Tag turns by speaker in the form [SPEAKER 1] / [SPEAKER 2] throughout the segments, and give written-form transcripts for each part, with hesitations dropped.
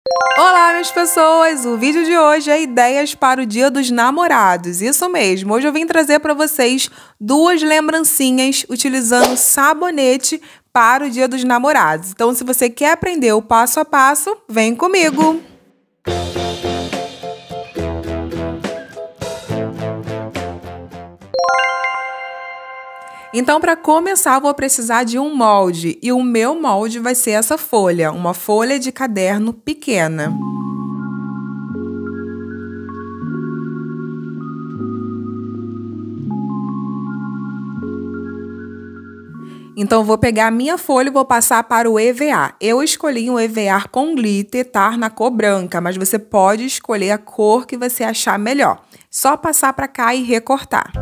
[SPEAKER 1] Olá, minhas pessoas! O vídeo de hoje é ideias para o Dia dos Namorados. Isso mesmo, hoje eu vim trazer para vocês duas lembrancinhas utilizando sabonete para o Dia dos Namorados. Então, se você quer aprender o passo a passo, vem comigo! Então, para começar, eu vou precisar de um molde. E o meu molde vai ser essa folha, uma folha de caderno pequena. Então, eu vou pegar a minha folha e vou passar para o EVA. Eu escolhi um EVA com glitter, tá? Na cor branca, mas você pode escolher a cor que você achar melhor. Só passar para cá e recortar.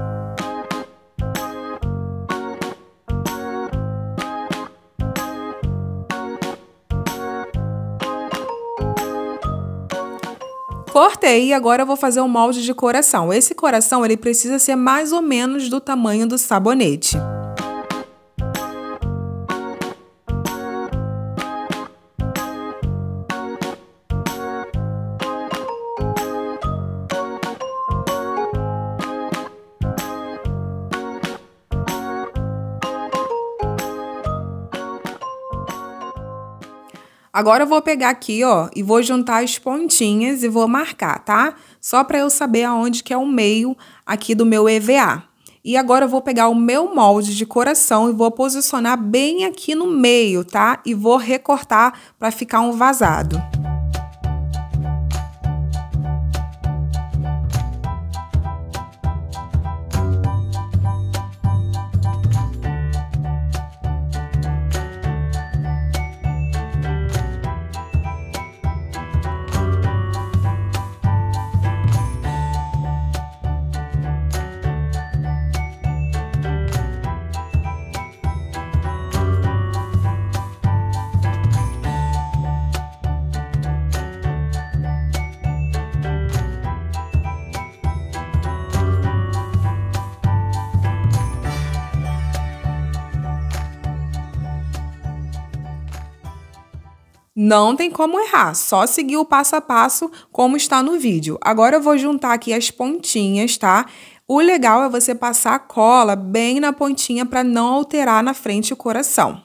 [SPEAKER 1] Cortei e agora eu vou fazer um molde de coração. Esse coração ele precisa ser mais ou menos do tamanho do sabonete. Agora eu vou pegar aqui, ó, e vou juntar as pontinhas e vou marcar, tá? Só para eu saber aonde que é o meio aqui do meu EVA. E agora eu vou pegar o meu molde de coração e vou posicionar bem aqui no meio, tá? E vou recortar para ficar um vazado. Não tem como errar, só seguir o passo a passo como está no vídeo. Agora eu vou juntar aqui as pontinhas, tá? O legal é você passar a cola bem na pontinha para não alterar na frente o coração.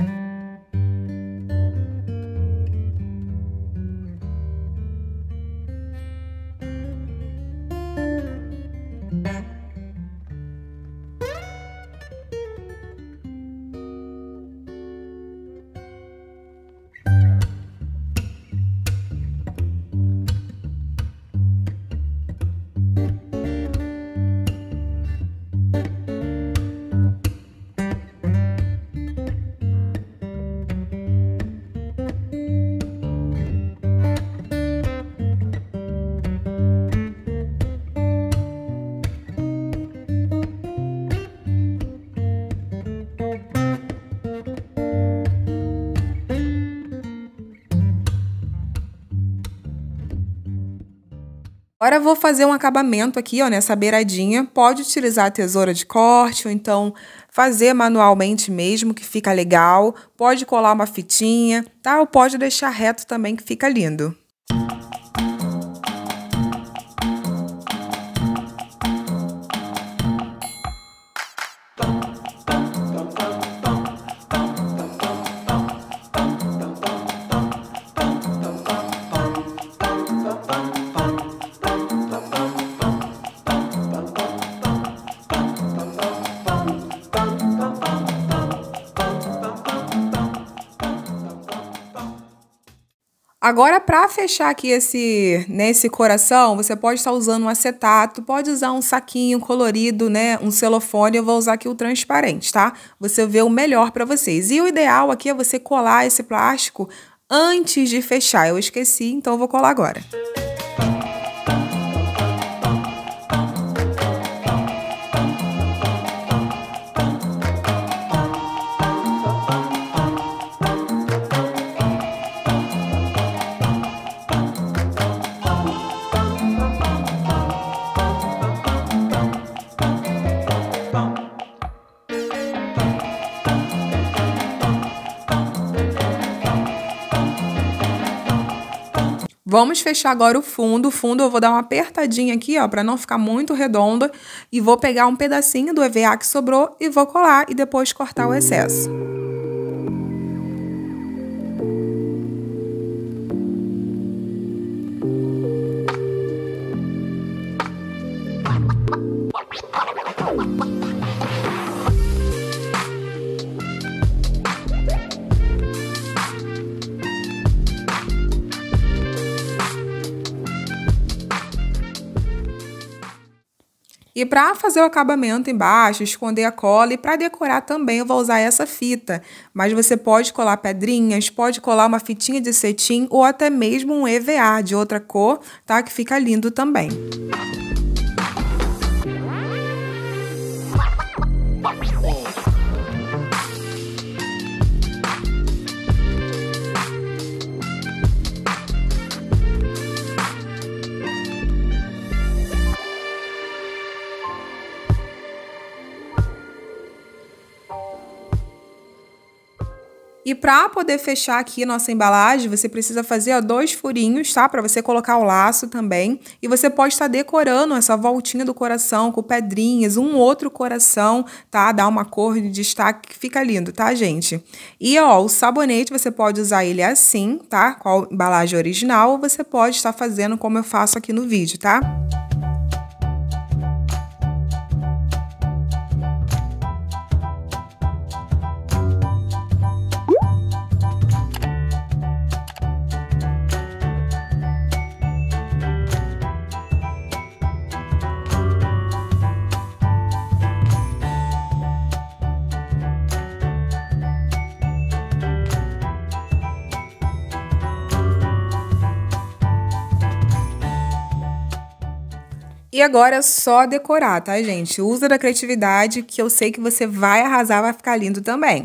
[SPEAKER 1] Agora eu vou fazer um acabamento aqui, ó, nessa beiradinha. Pode utilizar a tesoura de corte ou então fazer manualmente mesmo, que fica legal. Pode colar uma fitinha, tá? Ou pode deixar reto também, que fica lindo. Agora, para fechar aqui nesse coração, você pode estar usando um acetato, pode usar um saquinho colorido, né, um celofane. Eu vou usar aqui o transparente, tá? Você vê o melhor para vocês. E o ideal aqui é você colar esse plástico antes de fechar. Eu esqueci, então eu vou colar agora. Vamos fechar agora o fundo. O fundo eu vou dar uma apertadinha aqui, ó, para não ficar muito redonda. E vou pegar um pedacinho do EVA que sobrou e vou colar e depois cortar o excesso. E para fazer o acabamento embaixo, esconder a cola e para decorar também eu vou usar essa fita. Mas você pode colar pedrinhas, pode colar uma fitinha de cetim ou até mesmo um EVA de outra cor, tá? Que fica lindo também. E para poder fechar aqui nossa embalagem, você precisa fazer, ó, 2 furinhos, tá? Para você colocar o laço também. E você pode estar decorando essa voltinha do coração com pedrinhas, um outro coração, tá? Dá uma cor de destaque que fica lindo, tá, gente? E, ó, o sabonete você pode usar ele assim, tá? Com a embalagem original, ou você pode estar fazendo como eu faço aqui no vídeo, tá? E agora é só decorar, tá, gente? Usa da criatividade que eu sei que você vai arrasar, vai ficar lindo também.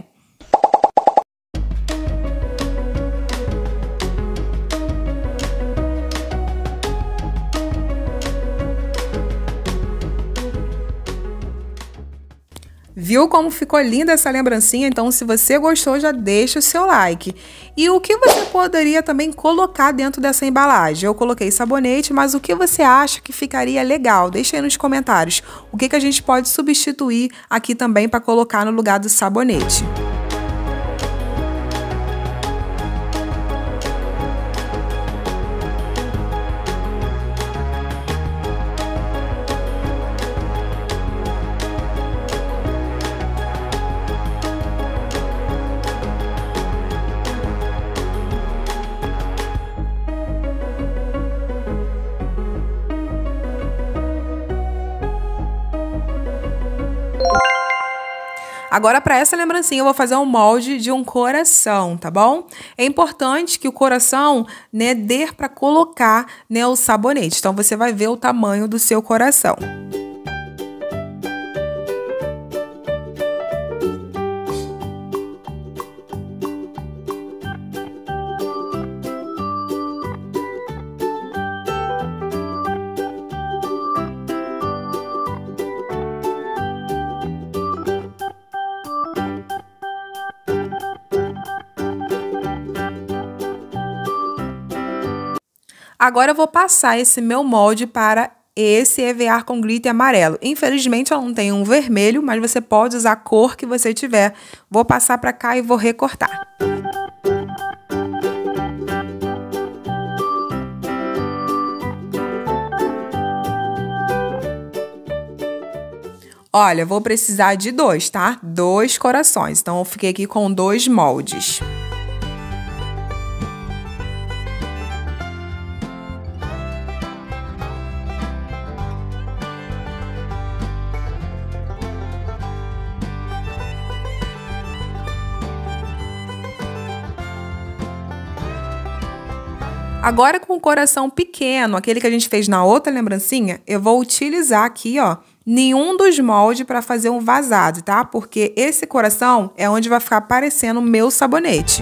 [SPEAKER 1] Viu como ficou linda essa lembrancinha? Então, se você gostou, já deixa o seu like. E o que você poderia também colocar dentro dessa embalagem? Eu coloquei sabonete, mas o que você acha que ficaria legal? Deixa aí nos comentários. O que a gente pode substituir aqui também para colocar no lugar do sabonete? Agora, para essa lembrancinha, eu vou fazer um molde de um coração, tá bom? É importante que o coração, né, dê para colocar, né, o sabonete. Então, você vai ver o tamanho do seu coração. Agora eu vou passar esse meu molde para esse EVA com glitter amarelo. Infelizmente eu não tenho um vermelho, mas você pode usar a cor que você tiver. Vou passar para cá e vou recortar. Olha, vou precisar de 2, tá? 2 corações. Então eu fiquei aqui com 2 moldes. Agora, com o coração pequeno, aquele que a gente fez na outra lembrancinha, eu vou utilizar aqui, ó, nenhum dos moldes para fazer um vazado, tá? Porque esse coração é onde vai ficar aparecendo o meu sabonete.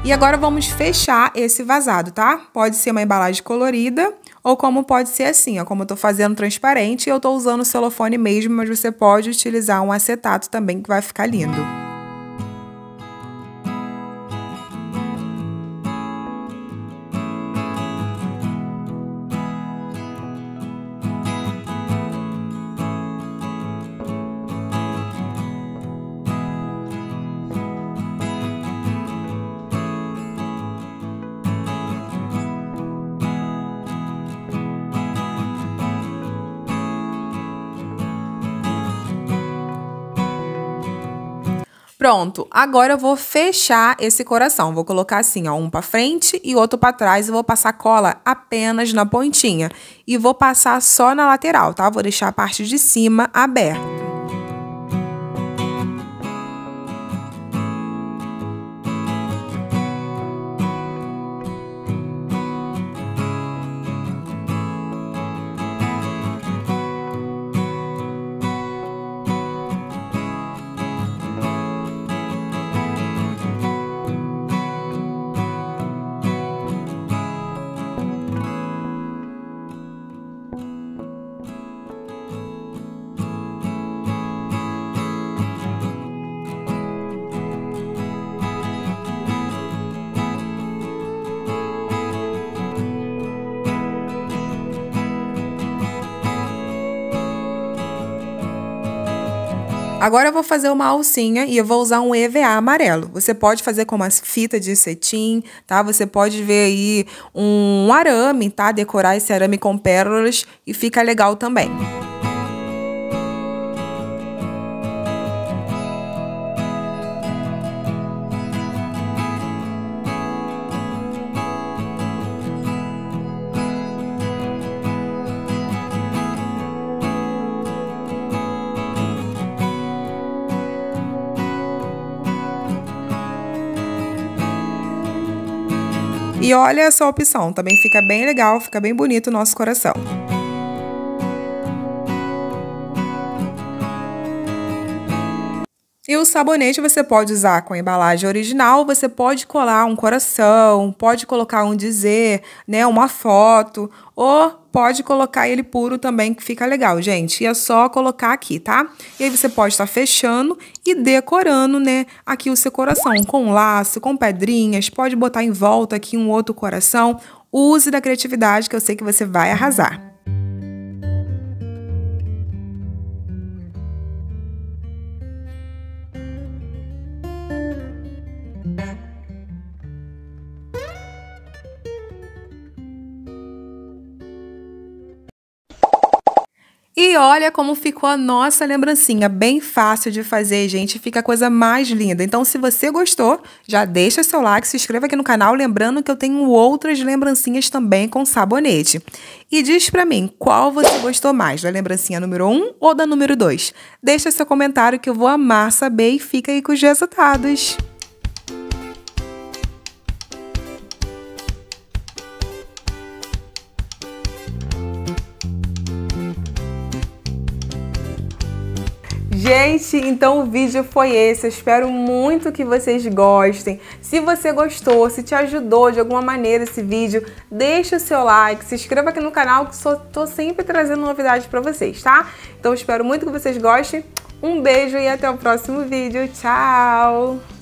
[SPEAKER 1] E agora vamos fechar esse vazado, tá? Pode ser uma embalagem colorida ou como pode ser assim, ó, como eu tô fazendo transparente, eu tô usando celofane mesmo, mas você pode utilizar um acetato também que vai ficar lindo. Pronto, agora eu vou fechar esse coração. Vou colocar assim, ó, um pra frente e outro pra trás. E vou passar cola apenas na pontinha. E vou passar só na lateral, tá? Vou deixar a parte de cima aberta. Agora eu vou fazer uma alcinha e eu vou usar um EVA amarelo. Você pode fazer com uma fita de cetim, tá? Você pode ver aí um arame, tá? Decorar esse arame com pérolas e fica legal também. E olha essa opção, também fica bem legal, fica bem bonito o nosso coração. E o sabonete você pode usar com a embalagem original, você pode colar um coração, pode colocar um dizer, né, uma foto, ou pode colocar ele puro também, que fica legal, gente. E é só colocar aqui, tá? E aí você pode estar fechando e decorando, né, aqui o seu coração com laço, com pedrinhas, pode botar em volta aqui um outro coração. Use da criatividade que eu sei que você vai arrasar. E olha como ficou a nossa lembrancinha, bem fácil de fazer, gente, fica a coisa mais linda. Então, se você gostou, já deixa seu like, se inscreva aqui no canal, lembrando que eu tenho outras lembrancinhas também com sabonete. E diz pra mim, qual você gostou mais, da lembrancinha número 1 ou da número 2? Deixa seu comentário que eu vou amar saber e fica aí com os resultados. Gente, então o vídeo foi esse, eu espero muito que vocês gostem. Se você gostou, se te ajudou de alguma maneira esse vídeo, deixa o seu like, se inscreva aqui no canal que tô sempre trazendo novidades pra vocês, tá? Então eu espero muito que vocês gostem, um beijo e até o próximo vídeo, tchau!